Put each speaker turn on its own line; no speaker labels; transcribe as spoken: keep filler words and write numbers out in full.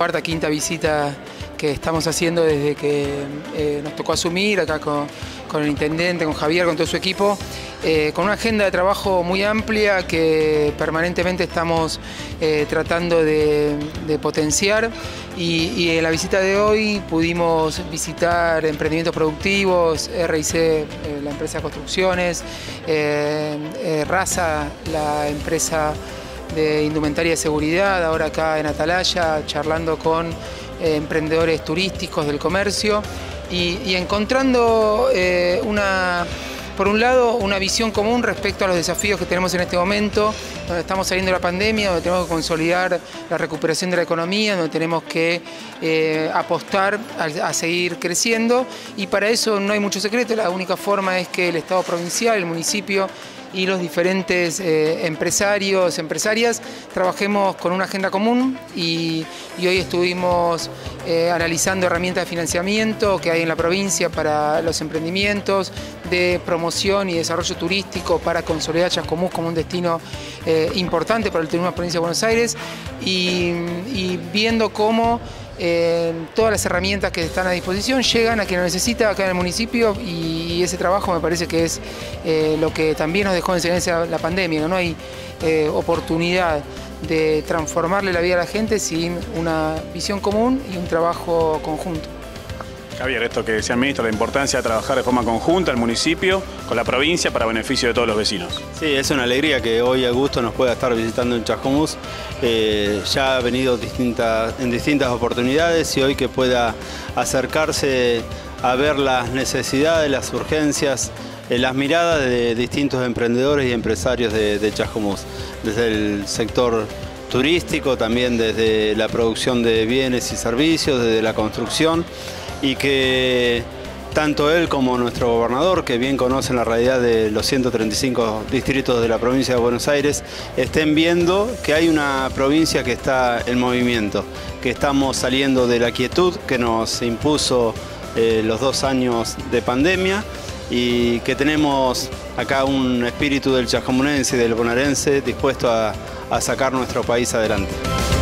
cuarta, quinta visita que estamos haciendo desde que eh, nos tocó asumir acá con, con el intendente, con Javier, con todo su equipo, eh, con una agenda de trabajo muy amplia que permanentemente estamos eh, tratando de, de potenciar y, y en la visita de hoy pudimos visitar emprendimientos productivos, R I C, eh, la empresa de construcciones, eh, eh, Raza, la empresa de indumentaria de seguridad, ahora acá en Atalaya, charlando con eh, emprendedores turísticos del comercio y, y encontrando eh, una, por un lado, una visión común respecto a los desafíos que tenemos en este momento, donde estamos saliendo de la pandemia, donde tenemos que consolidar la recuperación de la economía, donde tenemos que eh, apostar a, a seguir creciendo, y para eso no hay mucho secreto. La única forma es que el Estado provincial, el municipio y los diferentes eh, empresarios, empresarias, trabajemos con una agenda común y, y hoy estuvimos eh, analizando herramientas de financiamiento que hay en la provincia para los emprendimientos, de promoción y desarrollo turístico para consolidar Chascomús como un destino eh, importante para el turismo de la provincia de Buenos Aires y, y viendo cómo Eh, todas las herramientas que están a disposición llegan a quien lo necesita acá en el municipio, y ese trabajo me parece que es eh, lo que también nos dejó enseñanza la pandemia, ¿no? No hay eh, oportunidad de transformarle la vida a la gente sin una visión común y un trabajo conjunto.
Javier, esto que decía el ministro, la importancia de trabajar de forma conjunta el municipio con la provincia para beneficio de todos los vecinos.
Sí, es una alegría que hoy Augusto nos pueda estar visitando en Chascomús. Eh, ya ha venido distintas, en distintas oportunidades, y hoy que pueda acercarse a ver las necesidades, las urgencias, eh, las miradas de distintos emprendedores y empresarios de, de Chascomús, desde el sector turístico, también desde la producción de bienes y servicios, desde la construcción, y que tanto él como nuestro gobernador, que bien conocen la realidad de los ciento treinta y cinco distritos de la provincia de Buenos Aires, estén viendo que hay una provincia que está en movimiento, que estamos saliendo de la quietud que nos impuso eh, los dos años de pandemia, y que tenemos acá un espíritu del chascomunense y del bonaerense dispuesto a, a sacar nuestro país adelante.